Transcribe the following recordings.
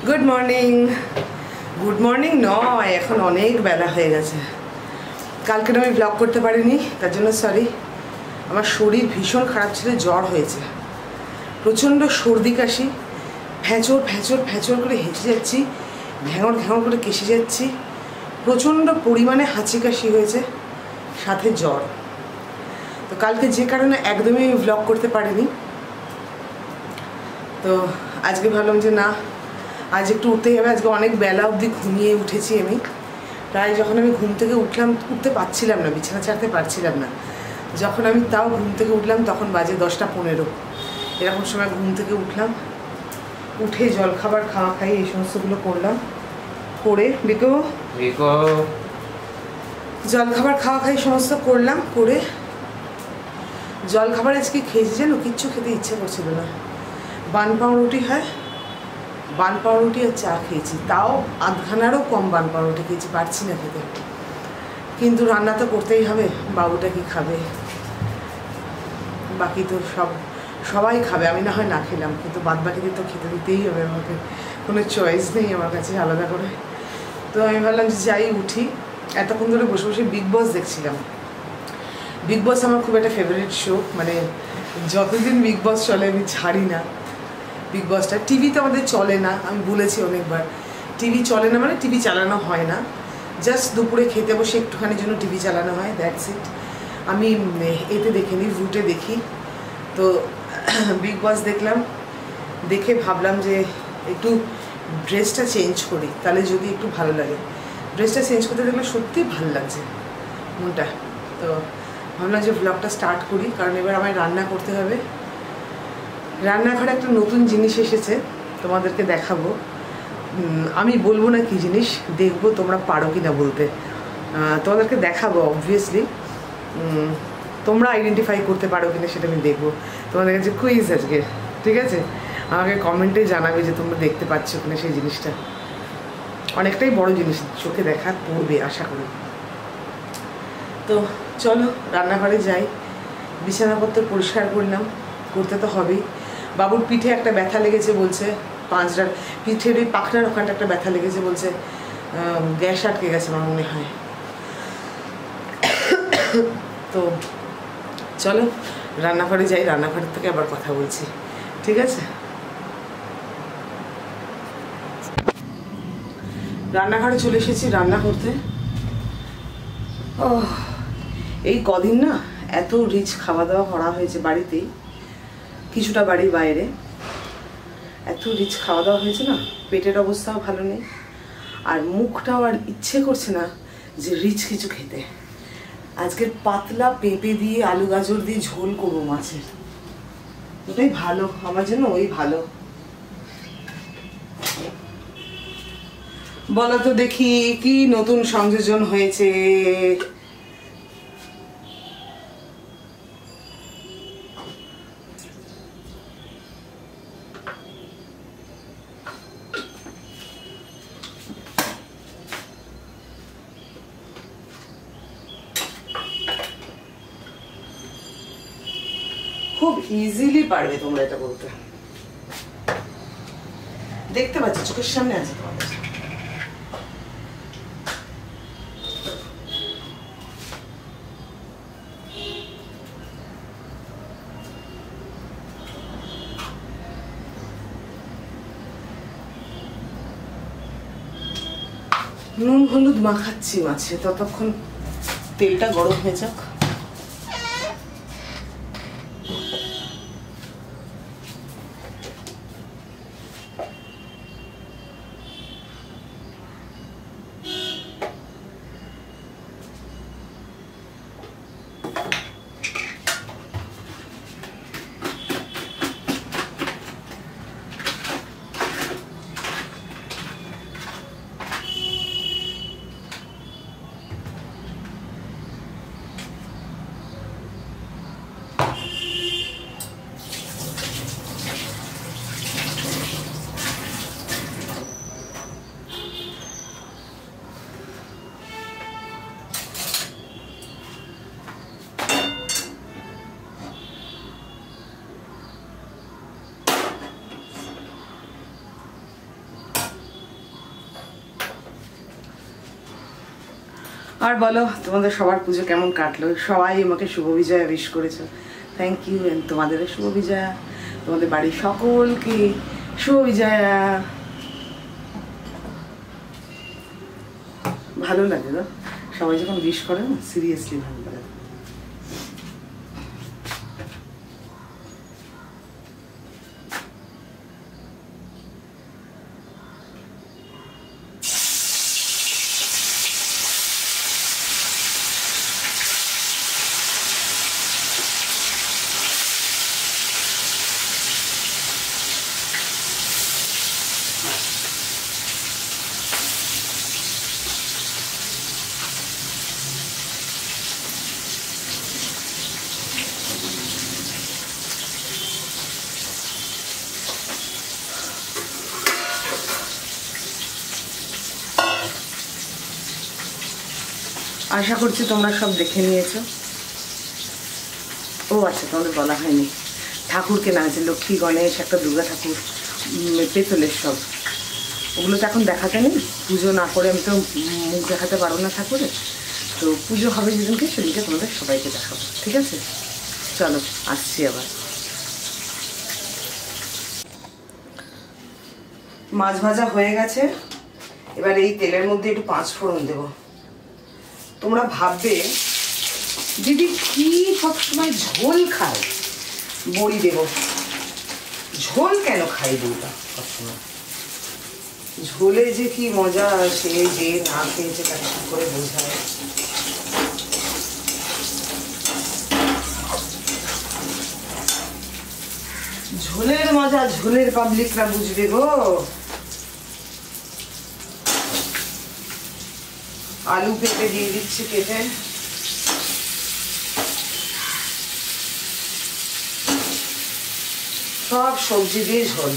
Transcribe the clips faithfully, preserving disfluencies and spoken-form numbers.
Good morning. Good morning নয়, এখন অনেক বেলা হয়ে গেছে। কালকে আমি ব্লগ করতে পারিনি, তার জন্য সরি। আমার শরীর ভীষণ খারাপ ছিল, জ্বর হয়েছে, প্রচণ্ড সর্দি কাশি, ফ্যাঁচর ফ্যাঁচর ফ্যাঁচর করে হেঁচে যাচ্ছি, ঘ্যাঙর ঘ্যাঙর করে কেসে যাচ্ছি, প্রচণ্ড পরিমাণে হাঁচি কাশি হয়েছে, সাথে জ্বর। তো কালকে যে কারণে একদমই ব্লগ করতে পারিনি। তো আজকে ভাবলাম যে না, আজ একটু উঠতেই হবে। আজকে অনেক বেলা অবধি ঘুমিয়ে উঠেছি আমি। প্রায় যখন আমি ঘুম থেকে উঠলাম, উঠতে পারছিলাম না, বিছানা ছাড়তে পারছিলাম না। যখন আমি তাও ঘুম থেকে উঠলাম তখন বাজে দশটা পনেরো, এরকম সময় ঘুম থেকে উঠলাম। উঠে জলখাবার খাওয়া খাই এই সমস্তগুলো করলাম, করে বিকো বিকো জলখাবার খাওয়া খাই সমস্ত করলাম, করে জলখাবার আজকে খেয়েছি যেন কিচ্ছু খেতে ইচ্ছে করছিল না। বান পাউরুটি হয়, বান পাউরুটি আর চা খেয়েছি, তাও আধখানারও কম বান পাউরুটি খেয়েছি, পারছি না খেতে। কিন্তু রান্না তো করতেই হবে, বাবুটা কি খাবে, বাকি তো সব সবাই খাবে, আমি না হয় না খেলাম, কিন্তু বাদ বাকিদের তো খেতে দিতেই হবে আমাকে, কোনো চয়েস নেই আমার কাছে আলাদা করে। তো আমি ভাবলাম যে যাই উঠি। এতক্ষণ ধরে বসে বসে বিগ বস দেখছিলাম। বিগ বস আমার খুব একটা ফেভারিট শো, মানে যতদিন বিগ বস চলে আমি ছাড়ি না বিগ বসটা। টিভি তো আমাদের চলে না, আমি বলেছি অনেকবার, টিভি চলে না মানে টিভি চালানো হয় না, জাস্ট দুপুরে খেতে বসে একটুখানির জন্য টিভি চালানো হয়, দ্যাটস ইট। আমি এতে দেখে নিই, রুটে দেখি। তো বিগ বস দেখলাম, দেখে ভাবলাম যে একটু ড্রেসটা চেঞ্জ করি, তাহলে যদি একটু ভালো লাগে। ড্রেসটা চেঞ্জ করতে দেখলে সত্যি ভালো লাগছে মনটা। তো ভাবলাম যে ব্লগটা স্টার্ট করি, কারণ এবার আমায় রান্না করতে হবে। রান্নাঘরে একটা নতুন জিনিস এসেছে, তোমাদেরকে দেখাবো। আমি বলবো না কি জিনিস, দেখবো তোমরা পারো কি না বলতে, তোমাদেরকে দেখাবো। অবভিয়াসলি তোমরা আইডেন্টিফাই করতে পারো কিনা সেটা আমি দেখবো। তোমাদের কাছে কুইজ আজকে, ঠিক আছে? আমাকে কমেন্টে জানাবে যে তোমরা দেখতে পাচ্ছ কিনা সেই জিনিসটা। অনেকটাই বড় জিনিস, চোখে দেখা পড়বে আশা করি। তো চলো রান্নাঘরে যাই। বিছানাপত্র পরিষ্কার করলাম, করতে তো হবেই। বাবুর পিঠে একটা ব্যথা লেগেছে বলছে, পাঁচটার পিঠের ওই পাখনার ওখানটা একটা ব্যথা লেগেছে বলছে, গ্যাস আটকে গেছে আমার মনে হয়। তো চলো রান্নাঘরে যাই, রান্নাঘরের থেকে আবার কথা বলছি, ঠিক আছে? রান্নাঘরে চলে এসেছি রান্না করতে। ও এই কদিন না এত রিচ খাওয়া দাওয়া করা হয়েছে বাড়িতেই, কিছুটা বাড়ির বাইরে এত রিচ খাওয়া দাওয়া হয়েছে না, পেটের অবস্থাও ভালো নেই, আর মুখটাও আর ইচ্ছে করছে না যে রিচ কিছু খেতে। আজকের পাতলা পেঁপে দিয়ে আলু গাজর দিয়ে ঝোল করবো মাছের, ওটাই ভালো আমার জন্য, ওই ভালো। বলো তো দেখি কি নতুন সংযোজন হয়েছে। খুব ইজিলি পারবে তোমরা এটা বলতে, দেখতে পাচ্ছ চোখের সামনে আছে তোমাদের। নুন হলুদ মাখাচ্ছি মাছে, ততক্ষণ তেলটা গরম হয়ে যাক। আর বলো তোমাদের সবার পুজো কেমন কাটলো? সবাই আমাকে শুভ বিজয়া উইশ করেছো, থ্যাংক ইউ। এন্ড তোমাদেরও শুভ বিজয়া, তোমাদের বাড়ির সকলকে শুভ বিজয়া। ভালো লাগে না সবাই যখন উইশ করে, না সিরিয়াসলি ভালো লাগে। আশা করছি তোমরা সব দেখে নিয়েছো। ও আচ্ছা, তোমাদের বলা হয়নি ঠাকুরকে না, যে লক্ষ্মী গণেশ একটা দুর্গা ঠাকুর পেতলের সব, ওগুলো তো এখন দেখাতে নেই। পুজো না করে আমি তো মুখ দেখাতে পারবো না ঠাকুরের, তো পুজো হবে যেদিনকে সেদিনকে তোমাদের সবাইকে দেখাবো, ঠিক আছে? চলো আসছি আবার। মাছ ভাজা হয়ে গেছে, এবার এই তেলের মধ্যে একটু পাঁচ ফোড়ন দেবো। তোমরা ভাববে দিদি কি সবসময় ঝোল খায়? বড়ি দেব। ঝোল কেন খাই দিদিটা সবসময়? ঝোলে যে কি মজা, সে যে না খেয়েছে তাকে কি করে বোঝায়। ঝোলের মজা ঝোলের পাবলিকরা বুঝবে গো। আলু পেঁপে দিয়ে দিচ্ছি কেটে। সব সবজি দিয়ে ঝোল।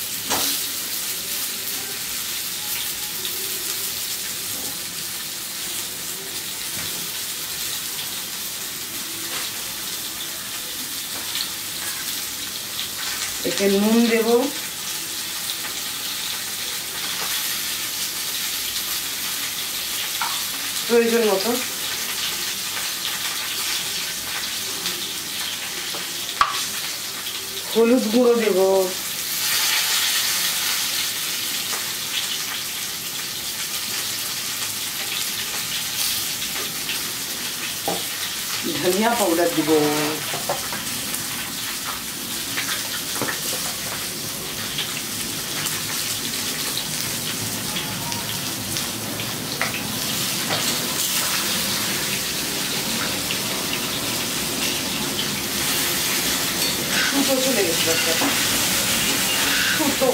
এতে নুন দেব, প্রয়োজন মতো। হলুদ গুঁড়ো দেব, ধনিয়া পাউডার দিব, সুতো চলে গেছিল সুতো।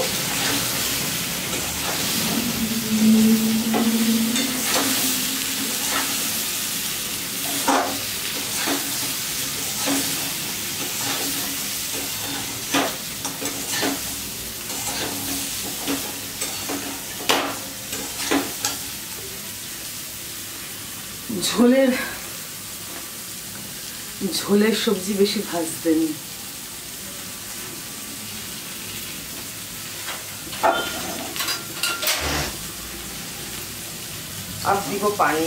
ঝোলের ঝোলের সবজি বেশি ভাজতে নেই। अब দিব পানি।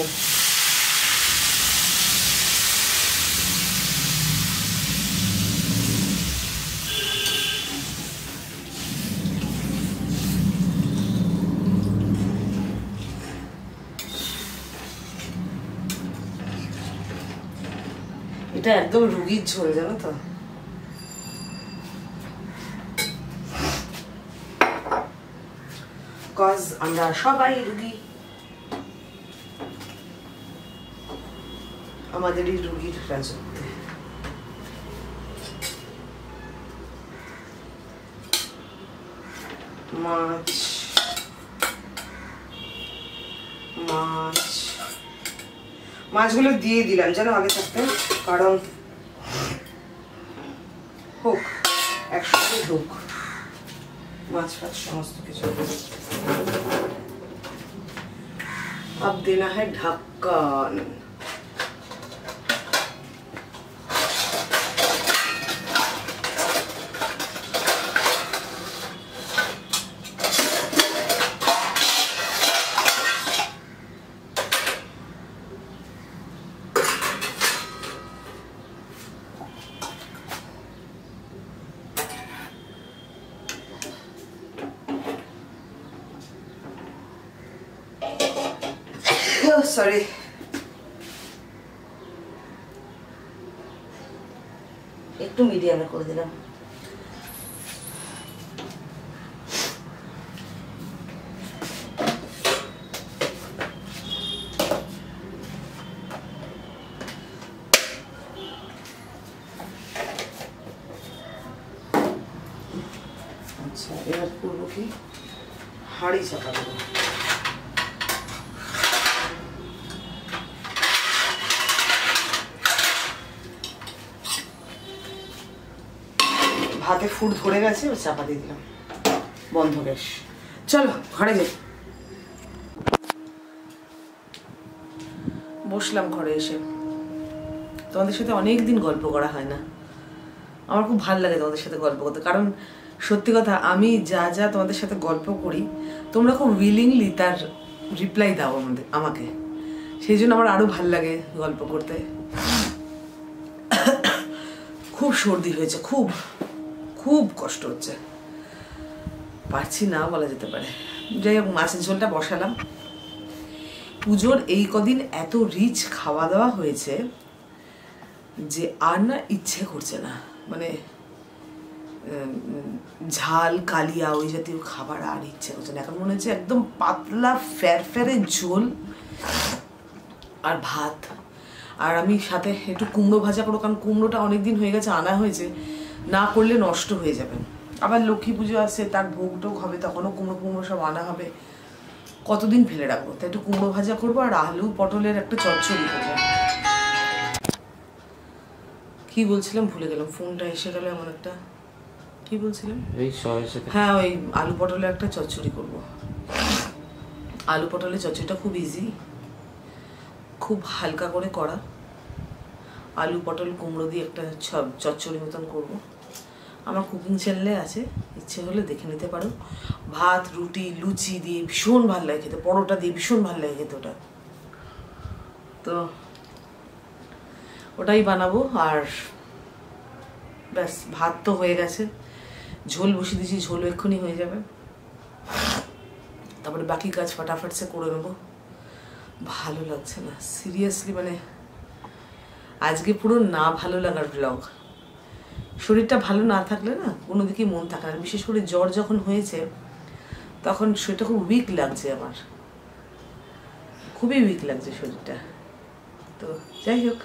এটা একদম রুগীর ঝোল, জানো তো। কজ আমরা সবাই রুগী, আমাদের এই রুগীর রাজত্বে। মাছ মাছ মাছগুলো দিয়ে দিলাম যেন আগে থাকতে, কারণ হোক একসাথে হোক মাছ ফাছ সমস্ত কিছু। अब देना है ढक्कन। সরি, একটু মিডিয়ামে করে দিলাম। আচ্ছা এবার করবো কি, হাঁড়ি চাপা দেবো। ভাতে ফুট ধরে গেছে, ও চাপা দিয়ে দিলাম, বন্ধ গ্যাস। চলো ঘরে যাই। বসলাম ঘরে এসে, তোমাদের সাথে অনেক দিন গল্প করা হয় না, আমার খুব ভালো লাগে তোমাদের সাথে গল্প করতে। কারণ সত্যি কথা, আমি যা যা তোমাদের সাথে গল্প করি তোমরা খুব উইলিংলি তার রিপ্লাই দাও আমাদের আমাকে, সেই জন্য আমার আরো ভাল লাগে গল্প করতে। খুব সর্দি হয়েছে, খুব খুব কষ্ট হচ্ছে, পারছি না বলা যেতে পারে। যাই হোক, মাছের ঝোলটা বসালাম। পুজোর এই কদিন এত রিচ খাওয়া দাওয়া হয়েছে যে আর না ইচ্ছে করছে না, মানে ঝাল কালিয়া ওই জাতীয় খাবার আর ইচ্ছে করছে না। এখন মনে হচ্ছে একদম পাতলা ফ্যার ফ্যারে ঝোল আর ভাত, আর আমি সাথে একটু কুমড়ো ভাজা করবো, কারণ কুমড়োটা অনেকদিন হয়ে গেছে, আনা হয়েছে, না করলে নষ্ট হয়ে যাবে। আবার লক্ষ্মী পুজো আসছে, তার ভোগ টোগ হবে, তখনও কুমড়ো কুমড়ো সব আনা হবে, কতদিন ফেলে রাখবো। তাই একটু কুমড়ো ভাজা করবো আর আলু পটলের একটা চচ্চড়ি করবো। কি বলছিলাম ভুলে গেলাম, ফোনটা এসে গেল এমন একটা। কি বলছিলাম? হ্যাঁ, ওই আলু পটলের একটা চচ্চড়ি করবো। আলু পটলের চচ্চড়িটা খুব ইজি, খুব হালকা করে করা। আলু পটল কুমড়ো দিয়ে একটা চচ্চড়ি মতন করবো। আমার কুকিং চ্যানেলে আছে, ইচ্ছে হলে দেখে নিতে পারো। ভাত রুটি লুচি দিয়ে ভীষণ ভালো লাগে খেতে, পরোটা দিয়ে ভীষণ ভালো লাগে খেতে ওটা। তো ওটাই বানাবো। আর ব্যাস, ভাত তো হয়ে গেছে, ঝোল বসিয়ে দিয়েছি, ঝোল এক্ষুনি হয়ে যাবে। তারপরে বাকি কাজ ফটাফট সে করে নেবো। ভালো লাগছে না সিরিয়াসলি, মানে আজকে পুরো না ভালো লাগার ব্লগ। শরীরটা ভালো না থাকলে না কোনো দিকে মন থাকে না, বিশেষ করে জ্বর যখন হয়েছে তখন শরীরটা খুব উইক লাগছে, আমার খুবই উইক লাগছে শরীরটা। তো যাই হোক,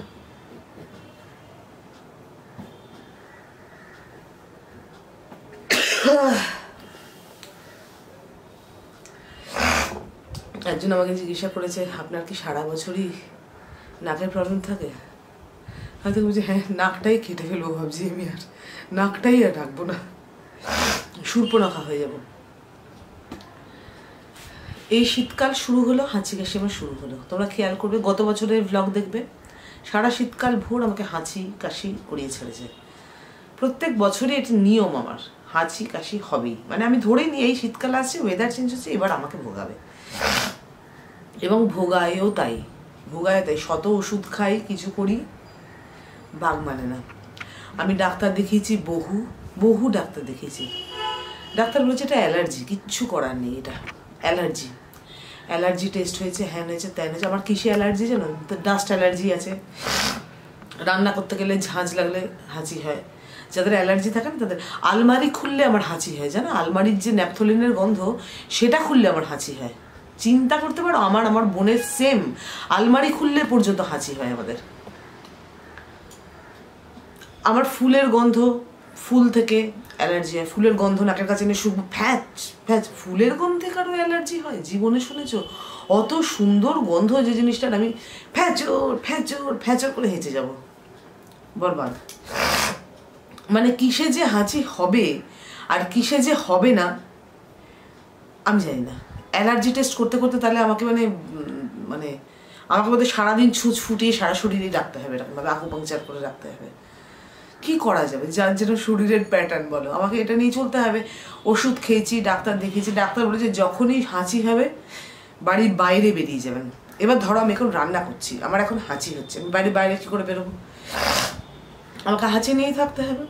একজন আমাকে জিজ্ঞাসা করেছে, আপনার কি সারা বছরই নাকের প্রবলেম থাকে? হয়তো বলছি হ্যাঁ, নাকটাই কেটে ফেলবো ভাবছি আমি, আর নাকটাই আর রাখবো না, সুর্পনখা হয়ে যাব। এই শীতকাল শুরু হলো, হাঁচি কাশি আমার শুরু হলো। তোমরা খেয়াল করবে, গত বছরের ব্লগ দেখবে, সারা শীতকাল ভোর আমাকে হাঁচি কাশি করিয়ে ছেড়েছে। প্রত্যেক বছরই এটি নিয়ম আমার, হাঁচি কাশি হবেই। মানে আমি ধরে নিই এই শীতকাল আসছে, ওয়েদার চেঞ্জ হচ্ছে, এবার আমাকে ভোগাবে। এবং ভোগায়ও তাই, ভোগায় তাই। শত ওষুধ খাই, কিছু করি, বাগ মানে না। আমি ডাক্তার দেখিয়েছি, বহু বহু ডাক্তার দেখিয়েছি। ডাক্তার বলেছে এটা অ্যালার্জি, কিচ্ছু করার নেই, এটা অ্যালার্জি। অ্যালার্জি টেস্ট হয়েছে, হ্যান হয়েছে, ত্যান হয়েছে। আমার কিসে অ্যালার্জি জানো? ডাস্ট অ্যালার্জি আছে, রান্না করতে গেলে ঝাঁঝ লাগলে হাঁচি হয়। যাদের অ্যালার্জি থাকে না তাদের আলমারি খুললে আমার হাঁচি হয়, জানো? আলমারির যে ন্যাপথলিনের গন্ধ, সেটা খুললে আমার হাঁচি হয়। চিন্তা করতে পারো, আমার আমার বোনের সেম, আলমারি খুললে পর্যন্ত হাঁচি হয় আমাদের। আমার ফুলের গন্ধ, ফুল থেকে অ্যালার্জি হয়, ফুলের গন্ধ নাকের কাছে এনে শুকবো, ফ্যাচ ফ্যাচ, ফুলের গন্ধে কারো অ্যালার্জি হয়? জীবনে শুনেছ? অত সুন্দর গন্ধ যে জিনিসটার আমি ফ্যাচর ফ্যাচর ফ্যাচর করে হেঁচে যাব, বরবাদ। মানে কিসে যে হাঁচি হবে আর কিসে যে হবে না আমি জানি না। অ্যালার্জি টেস্ট করতে করতে তাহলে আমাকে মানে মানে আমাকে বোধহয় সারাদিন ছুঁচ ফুটিয়ে সারা শরীরেই রাখতে হবে, এরকমভাবে আকুপাংচার করে রাখতে হবে। কি করা যাবে, যার যেন শরীরের প্যাটার্ন বলো, আমাকে এটা নিয়ে চলতে হবে। ওষুধ খেয়েছি, ডাক্তার দেখিয়েছি, ডাক্তার বলেছে যখনই হাঁচি হবে বাড়ির বাইরে বেরিয়ে যাবেন। এবার ধরো আমি এখন রান্না করছি, আমার এখন হাঁচি হচ্ছে, আমি বাড়ির বাইরে কী করে বেরোবো? আমাকে হাঁচি নিয়েই থাকতে হবে।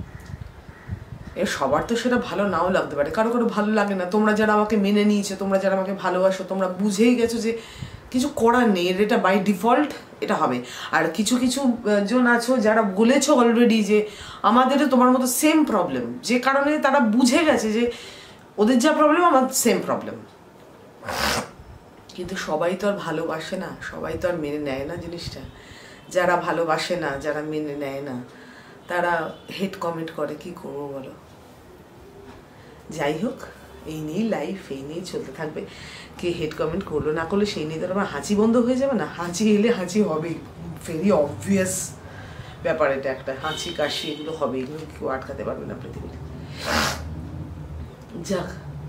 এ সবার তো সেটা ভালো নাও লাগতে পারে, কারো কারো ভালো লাগে না। তোমরা যারা আমাকে মেনে নিয়েছো, তোমরা যারা আমাকে ভালোবাসো, তোমরা বুঝেই গেছো যে কিছু করার নেই, এটা বাই ডিফল্ট এটা হবে। আর কিছু কিছু জন আছো যারা বলেছো অলরেডি যে আমাদেরও তোমার মতো সেম প্রবলেম, যে কারণে তারা বুঝে গেছে যে ওদের যা প্রবলেম আমার সেম প্রবলেম। কিন্তু সবাই তো আর ভালোবাসে না, সবাই তো আর মেনে নেয় না জিনিসটা। যারা ভালোবাসে না, যারা মেনে নেয় না, তারা হেড কমেন্ট করে, কি করবো বলো। যাই হোক, এই নিয়েই লাইফ, এই নিয়েই চলতে থাকবে। কে হেড কমেন্ট করলো না করলো সেই নিয়ে তো আমার হাঁচি বন্ধ হয়ে যাবে না। হাঁচি এলে হাঁচি হবেই, ভেরি অবভিয়াস ব্যাপার এটা একটা। হাঁচি কাশি এগুলো হবে, এগুলো কেউ আটকাতে পারবে না পৃথিবীতে। যাক,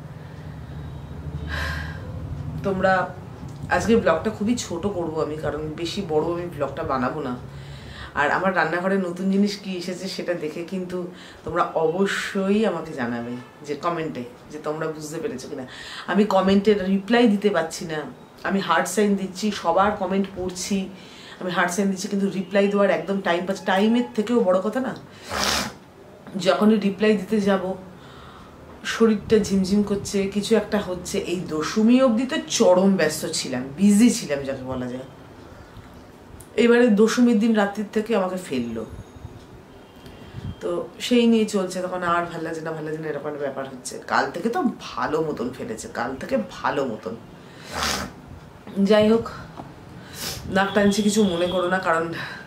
তোমরা আজকে ব্লগটা খুবই ছোট করব আমি, কারণ বেশি বড় আমি ব্লগটা বানাবো না। আর আমার রান্নাঘরে নতুন জিনিস কি এসেছে সেটা দেখে কিন্তু তোমরা অবশ্যই আমাকে জানাবে, যে কমেন্টে, যে তোমরা বুঝতে পেরেছো কিনা। আমি কমেন্টের রিপ্লাই দিতে পারছি না, আমি হার্ট সাইন দিচ্ছি, সবার কমেন্ট পড়ছি, আমি হার্ট সাইন দিচ্ছি, কিন্তু রিপ্লাই দেওয়ার একদম টাইম পাচ্ছি। টাইমের থেকেও বড় কথা না, যখনই রিপ্লাই দিতে যাব শরীরটা ঝিমঝিম করছে, কিছু একটা হচ্ছে। এই দশমী অবধি তো চরম ব্যস্ত ছিলাম, বিজি ছিলাম যাকে বলা যায়। এবারে দশমীর দিন রাত্রির থেকে আমাকে ফেললো, তো সেই নিয়ে চলছে। তখন আর ভালো লাগছে না, ভালো লাগছে না, এরকম ব্যাপার হচ্ছে। কাল থেকে তো ভালো মতন ফেলেছে, কাল থেকে ভালো মতন। যাই হোক, নাক টানছি, কিছু মনে করো না, কারণ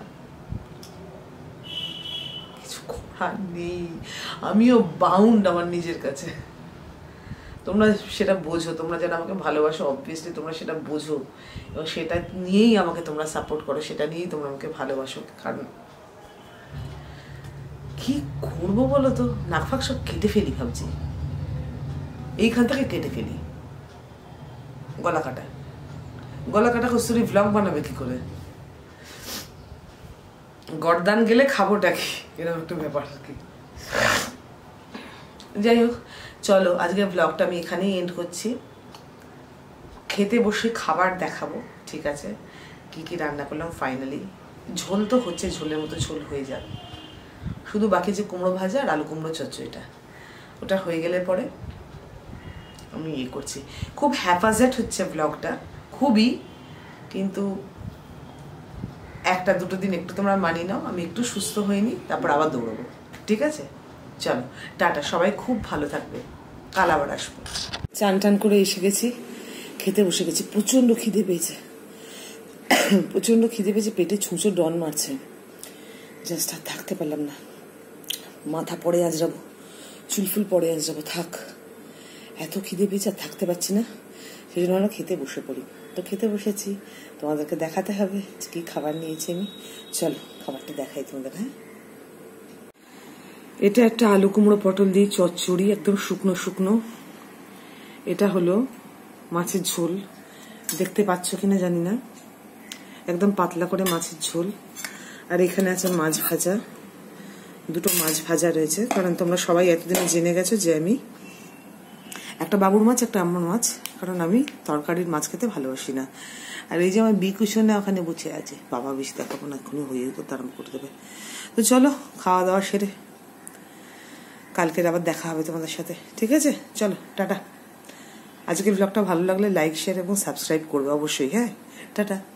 কিছু করার নেই। আমিও বাউন্ড আমার নিজের কাছে। তোমরা সেটা বোঝো, তোমরা যারা আমাকে ভালোবাসো অবভিয়াসলি তোমরা সেটা বোঝো, এবং সেটা নিয়েই আমাকে তোমরা সাপোর্ট করো, সেটা নিয়েই তোমরা আমাকে ভালোবাসো। কারণ কি করবো বলো তো, নাক ফাঁক সব কেটে ফেলি ভাবছি, এইখান থেকে কেটে ফেলি। গলা কাটা, গলা কাটা কস্তুরি ভ্লগ বানাবে কি করে? গরদান গেলে খাবোটা কি, এরকম একটা ব্যাপার আর কি। যাই হোক, চলো আজকে ব্লগটা আমি এখানেই এন্ড করছি। খেতে বসে খাবার দেখাবো, ঠিক আছে, কি কি রান্না করলাম ফাইনালি। ঝোল তো হচ্ছে, ঝোলের মতো ঝোল হয়ে যাবে, শুধু বাকি যে কুমড়ো ভাজা আর আলু কুমড়ো চচ্চড়িটা, ওটা হয়ে গেলে পরে আমি ইয়ে করছি। খুব হ্যাফাজেট হচ্ছে ব্লগটা, খুবই, কিন্তু একটা দুটো দিন একটু তোমরা মানিয়ে নাও, আমি একটু সুস্থ হইনি, তারপর আবার দৌড়বো, ঠিক আছে? চলো টাটা, সবাই খুব ভালো থাকবে, কাল আবার আসবো। চান টান করে এসে গেছি, খেতে বসে গেছি। প্রচণ্ড খিদে পেয়েছে, প্রচণ্ড খিদে পেয়েছে, পেটে ছুঁচো ডন মারছে, জাস্ট আর থাকতে পারলাম না। মাথা পরে আজরাবো, চুলফুল পরে আজরাবো, থাক, এত খিদে পেয়েছে আর থাকতে পারছি না, সেই জন্য আমরা খেতে বসে পড়ি। তো খেতে বসেছি, তোমাদেরকে দেখাতে হবে কি খাবার নিয়েছি আমি। চলো খাবারটা দেখাই তোমাদের। হ্যাঁ, এটা একটা আলু কুমড়ো পটল দিয়ে চচ্চড়ি, একদম শুকনো শুকনো। এটা হলো মাছের ঝোল, দেখতে পাচ্ছ কিনা জানি না, একদম পাতলা করে মাছের ঝোল। আর এখানে আছে মাছ ভাজা, দুটো মাছ ভাজা রয়েছে, কারণ তোমরা সবাই এতদিনে জেনে গেছো যে আমি একটা বাবুর মাছ একটা আমার মাছ, কারণ আমি তরকারির মাছ খেতে ভালোবাসি না। আর এই যে আমার বি কুশনে ওখানে বসে আছে, বাবা বেশি দেখাবো না, এক্ষুনি হয়ে করতে আরম্ভ করে দেবে। তো চলো খাওয়া দাওয়া সেরে কালকের আবার দেখা হবে তোমাদের সাথে, ঠিক আছে? চলো টাটা। আজকের ব্লগটা ভালো লাগলে লাইক শেয়ার এবং সাবস্ক্রাইব করবে অবশ্যই। হ্যাঁ, টাটা।